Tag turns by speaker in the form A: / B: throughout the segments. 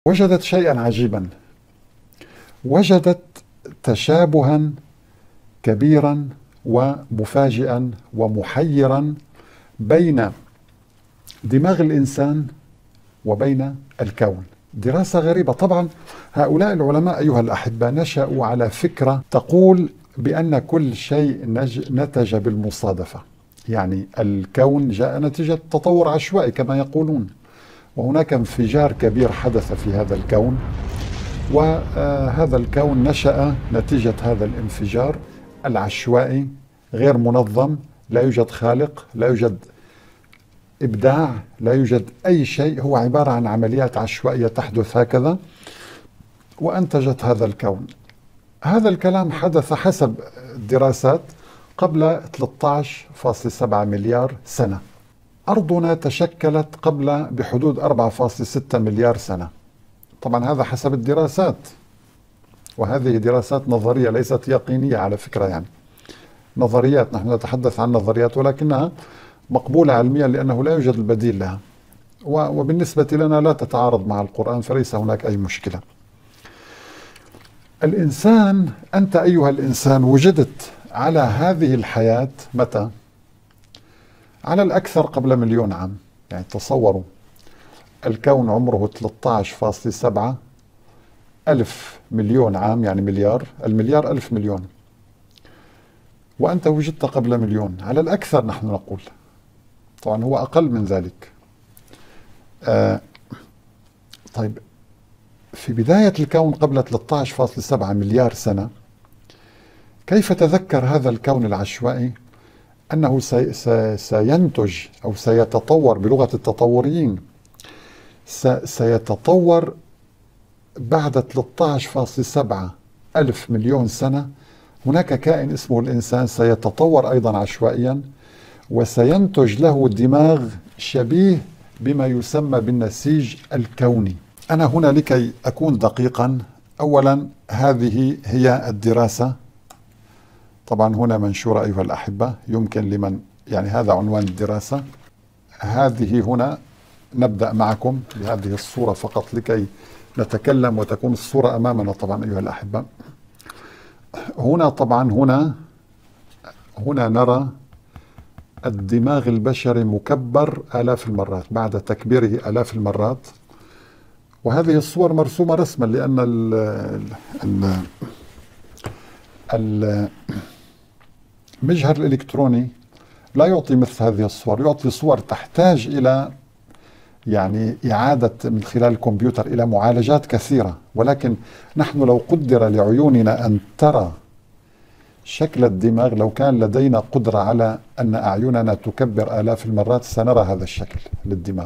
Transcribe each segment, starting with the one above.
A: وجدت شيئا عجيبا. وجدت تشابها كبيرا ومفاجئا ومحيرا بين دماغ الإنسان وبين الكون. دراسة غريبة. طبعا هؤلاء العلماء أيها الأحبة نشأوا على فكرة تقول بأن كل شيء نتج بالمصادفة، يعني الكون جاء نتيجة تطور عشوائي كما يقولون، وهناك انفجار كبير حدث في هذا الكون، وهذا الكون نشأ نتيجة هذا الانفجار العشوائي غير منظم، لا يوجد خالق، لا يوجد إبداع، لا يوجد أي شيء، هو عبارة عن عمليات عشوائية تحدث هكذا وأنتجت هذا الكون. هذا الكلام حدث حسب الدراسات قبل 13.7 مليار سنة. أرضنا تشكلت قبل بحدود 4.6 مليار سنة. طبعا هذا حسب الدراسات، وهذه دراسات نظرية ليست يقينية على فكرة، يعني نظريات، نحن نتحدث عن نظريات ولكنها مقبولة علميا لأنه لا يوجد البديل لها، وبالنسبة لنا لا تتعارض مع القرآن، فليس هناك أي مشكلة. الإنسان، أنت أيها الإنسان وجدت على هذه الحياة متى؟ على الأكثر قبل 1,000,000 عام. يعني تصوروا الكون عمره 13.7 ألف مليون عام، يعني مليار، المليار 1000 مليون، وأنت وجدت قبل 1,000,000 على الأكثر نحن نقول، طبعا هو أقل من ذلك. طيب في بداية الكون قبل 13.7 مليار سنة، كيف تذكر هذا الكون العشوائي أنه سينتج أو سيتطور بلغة التطوريين، سيتطور بعد 13.7 ألف مليون سنة. هناك كائن اسمه الإنسان سيتطور أيضا عشوائيا، وسينتج له دماغ شبيه بما يسمى بالنسيج الكوني. أنا هنا لكي أكون دقيقا، أولا هذه هي الدراسة، طبعا هنا منشورة أيها الأحبة، يمكن لمن، يعني هذا عنوان الدراسة. هذه هنا نبدأ معكم بهذه الصورة فقط لكي نتكلم وتكون الصورة أمامنا طبعا أيها الأحبة. هنا طبعا هنا نرى الدماغ البشري مكبر آلاف المرات بعد تكبيره آلاف المرات، وهذه الصور مرسومة رسما لأن المجهر الإلكتروني لا يعطي مثل هذه الصور، يعطي صور تحتاج إلى يعني إعادة من خلال الكمبيوتر إلى معالجات كثيرة، ولكن نحن لو قدر لعيوننا أن ترى شكل الدماغ، لو كان لدينا قدرة على أن أعيننا تكبر آلاف المرات سنرى هذا الشكل للدماغ.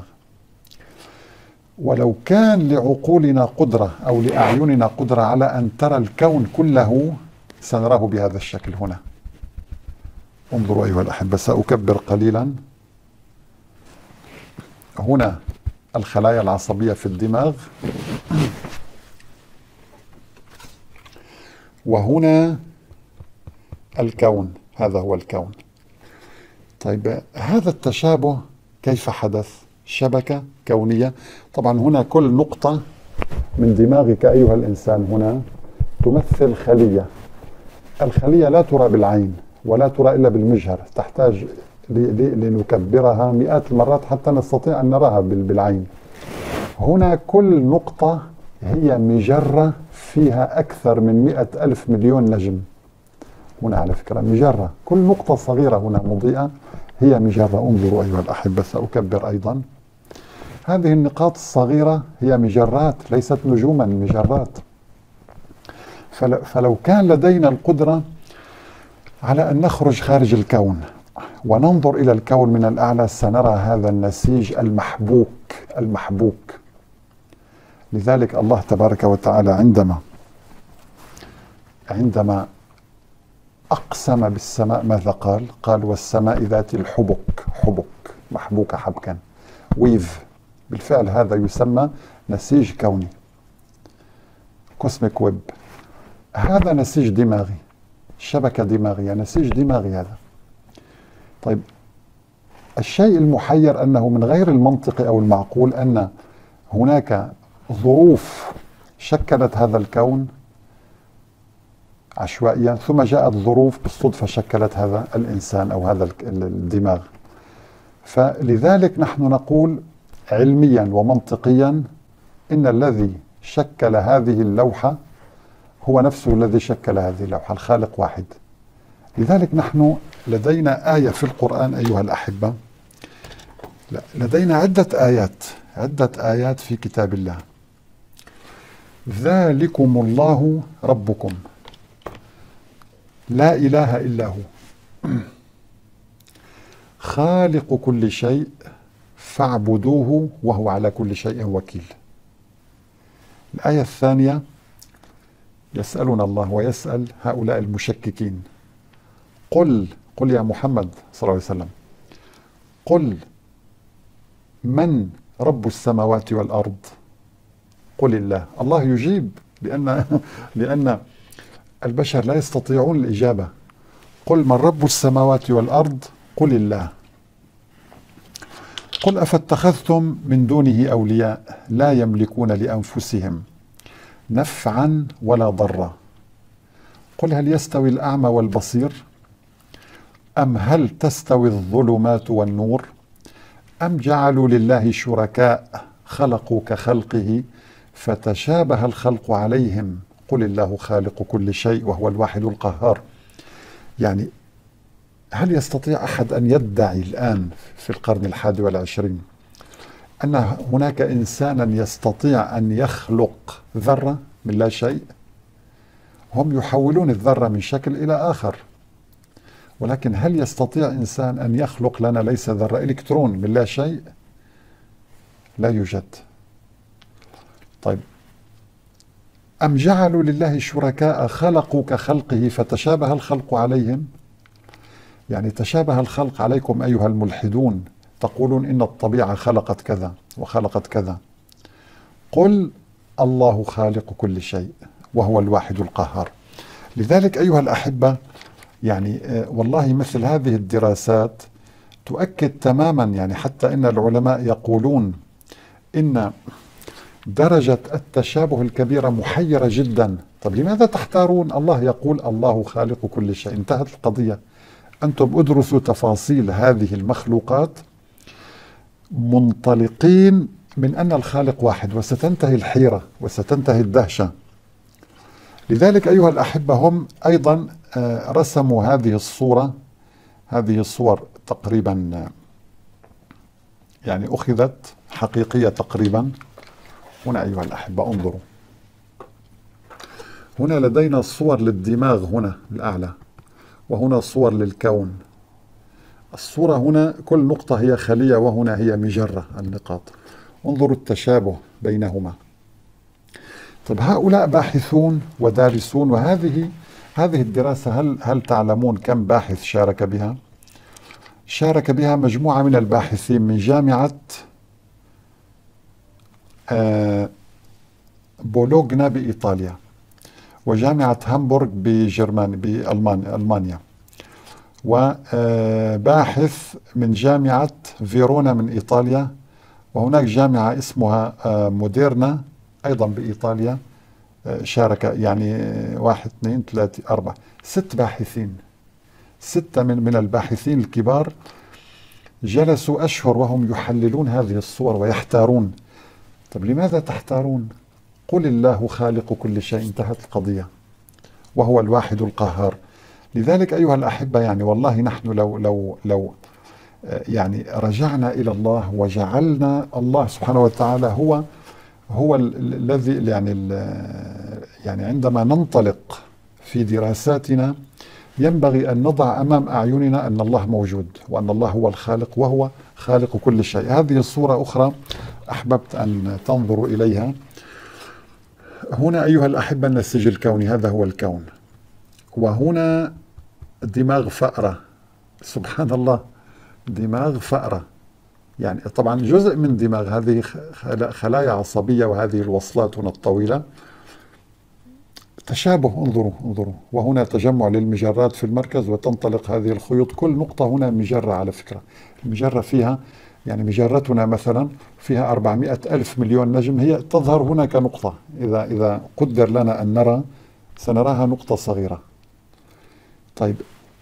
A: ولو كان لعقولنا قدرة أو لأعيننا قدرة على أن ترى الكون كله سنراه بهذا الشكل. هنا انظروا أيها الأحبة، سأكبر قليلا. هنا الخلايا العصبية في الدماغ، وهنا الكون، هذا هو الكون. طيب هذا التشابه كيف حدث؟ شبكة كونية. طبعا هنا كل نقطة من دماغك أيها الإنسان هنا تمثل خلية. الخلية لا ترى بالعين ولا ترى إلا بالمجهر، تحتاج لنكبرها مئات المرات حتى نستطيع أن نراها بالعين. هنا كل نقطة هي مجرة فيها أكثر من 100,000 مليون نجم. هنا على فكرة مجرة، كل نقطة صغيرة هنا مضيئة هي مجرة. انظروا أيها الأحبة، سأكبر أيضا. هذه النقاط الصغيرة هي مجرات، ليست نجوما، مجرات. فلو كان لدينا القدرة على أن نخرج خارج الكون وننظر إلى الكون من الأعلى سنرى هذا النسيج المحبوك. لذلك الله تبارك وتعالى عندما أقسم بالسماء ماذا قال؟ قال والسماء ذات الحبك، محبوكة حبكا، ويف. بالفعل هذا يسمى نسيج كوني، كوسميك ويب. هذا نسيج دماغي، شبكة دماغية، نسيج دماغي هذا. طيب الشيء المحير أنه من غير المنطقي أو المعقول أن هناك ظروف شكلت هذا الكون عشوائيا، ثم جاءت ظروف بالصدفة شكلت هذا الإنسان أو هذا الدماغ. فلذلك نحن نقول علميا ومنطقيا إن الذي شكل هذه اللوحة هو نفسه الذي شكل هذه اللوحة، الخالق واحد. لذلك نحن لدينا آية في القرآن أيها الأحبة، لدينا عدة آيات في كتاب الله. ذلكم الله ربكم لا إله إلا هو خالق كل شيء فاعبدوه وهو على كل شيء وكيل. الآية الثانية يسألنا الله ويسأل هؤلاء المشككين، قل يا محمد صلى الله عليه وسلم، قل من رب السماوات والأرض؟ قل الله. الله يجيب لأن البشر لا يستطيعون الإجابة. قل من رب السماوات والأرض؟ قل الله. قل أفاتخذتم من دونه أولياء لا يملكون لأنفسهم نفعا ولا ضرا. قل هل يستوي الأعمى والبصير؟ أم هل تستوي الظلمات والنور؟ أم جعلوا لله شركاء خلقوا كخلقه فتشابه الخلق عليهم قل الله خالق كل شيء وهو الواحد القهار. يعني هل يستطيع أحد أن يدعي الآن في القرن 21 أن هناك إنسانا يستطيع أن يخلق ذرة من لا شيء؟ هم يحولون الذرة من شكل إلى آخر، ولكن هل يستطيع إنسان أن يخلق لنا ليس ذرة، إلكترون من لا شيء؟ لا يوجد. طيب، أم جعلوا لله شركاء خلقوا كخلقه فتشابه الخلق عليهم؟ يعني تشابه الخلق عليكم أيها الملحدون، تقولون إن الطبيعة خلقت كذا وخلقت كذا. قل الله خالق كل شيء وهو الواحد القهار. لذلك أيها الأحبة، يعني والله مثل هذه الدراسات تؤكد تماما، يعني حتى إن العلماء يقولون إن درجة التشابه الكبيرة محيرة جدا. طب لماذا تحتارون؟ الله يقول الله خالق كل شيء، انتهت القضية. أنتم ادرسوا تفاصيل هذه المخلوقات منطلقين من أن الخالق واحد، وستنتهي الحيرة وستنتهي الدهشة. لذلك أيها الأحبة هم أيضا رسموا هذه الصورة، هذه الصور تقريبا يعني أخذت حقيقية تقريبا. هنا أيها الأحبة انظروا، هنا لدينا صور للدماغ هنا الأعلى، وهنا صور للكون. الصورة هنا كل نقطة هي خلية، وهنا هي مجرة النقاط. انظروا التشابه بينهما. طيب هؤلاء باحثون ودارسون، وهذه الدراسة هل تعلمون كم باحث شارك بها؟ شارك بها مجموعة من الباحثين من جامعة بولوغنا بإيطاليا، وجامعة هامبورغ بألمانيا، وباحث من جامعة فيرونا من إيطاليا، وهناك جامعة اسمها موديرنا أيضا بإيطاليا شارك. يعني 1 2 3 4 6 باحثين، 6 من الباحثين الكبار جلسوا أشهر وهم يحللون هذه الصور ويحتارون. طب لماذا تحتارون؟ قل الله خالق كل شيء، انتهت القضية، وهو الواحد القهار. لذلك أيها الأحبة، يعني والله نحن لو يعني رجعنا إلى الله وجعلنا الله سبحانه وتعالى هو الذي يعني عندما ننطلق في دراساتنا ينبغي أن نضع أمام أعيننا أن الله موجود، وأن الله هو الخالق وهو خالق كل شيء. هذه صورة أخرى أحببت أن تنظروا إليها. هنا أيها الأحبة النسيج الكوني، هذا هو الكون، وهنا دماغ فأرة. سبحان الله، دماغ فأرة، يعني طبعا جزء من دماغ هذه خلايا عصبية، وهذه الوصلات هنا الطويلة. تشابه، انظروا، وهنا تجمع للمجرات في المركز، وتنطلق هذه الخيوط. كل نقطة هنا مجرة على فكرة، المجرة فيها يعني مجرتنا مثلا فيها 400 ألف مليون نجم، هي تظهر هنا كنقطة. إذا قدر لنا أن نرى سنراها نقطة صغيرة. طيب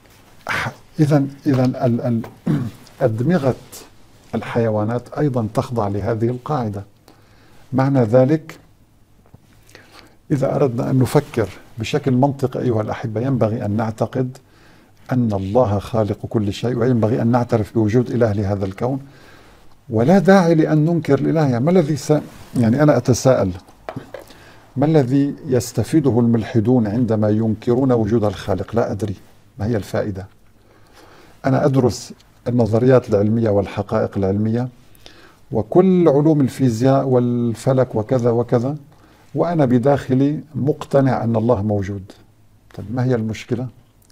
A: إذا أدمغة الحيوانات أيضا تخضع لهذه القاعدة. معنى ذلك إذا أردنا أن نفكر بشكل منطقي أيها الأحبة، ينبغي أن نعتقد أن الله خالق كل شيء، وينبغي أن نعترف بوجود إله لهذا الكون، ولا داعي لأن ننكر الإله. يعني ما الذي يعني أنا أتساءل، ما الذي يستفيده الملحدون عندما ينكرون وجود الخالق؟ لا أدري ما هي الفائدة. أنا أدرس النظريات العلمية والحقائق العلمية وكل علوم الفيزياء والفلك وكذا وكذا، وأنا بداخلي مقتنع أن الله موجود. طيب ما هي المشكلة؟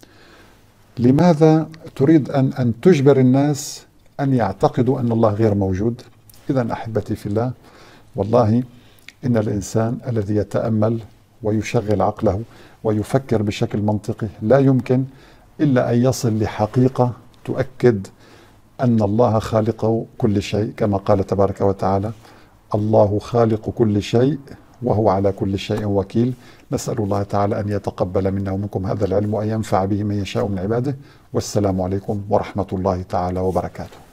A: لماذا تريد أن تجبر الناس أن يعتقدوا أن الله غير موجود؟ إذن أحبتي في الله، والله إن الإنسان الذي يتأمل ويشغل عقله ويفكر بشكل منطقي لا يمكن إلا أن يصل لحقيقة تؤكد أن الله خالق كل شيء، كما قال تبارك وتعالى: الله خالق كل شيء وهو على كل شيء وكيل. نسأل الله تعالى أن يتقبل منا ومنكم هذا العلم وأن ينفع به من يشاء من عباده. والسلام عليكم ورحمة الله تعالى وبركاته.